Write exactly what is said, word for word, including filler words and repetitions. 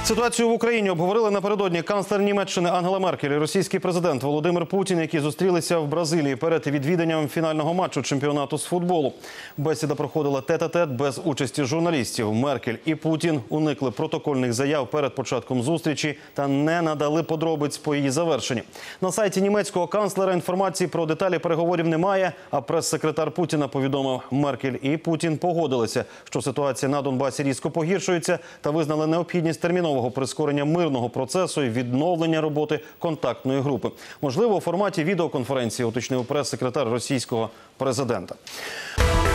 Ситуацію в Україні обговорили напередодні канцлер Німеччини Ангела Меркель і російський президент Володимир Путін, які зустрілися в Бразилії перед відвіданням фінального матчу чемпіонату з футболу. Бесіда проходила тет-а-тет без участі журналістів. Меркель і Путін уникли протокольних заяв перед початком зустрічі та не надали подробиць по її завершенні. На сайті німецького канцлера інформації про деталі переговорів немає, а прес-секретар Путіна повідомив, Меркель і Путін погодилися, що ситуація на Донбасі різко погіршується та визнали необхідність термінового прискорення мирного процесу і відновлення роботи контактної групи. Можливо, у форматі відеоконференції, уточнив прес-секретар російського президента.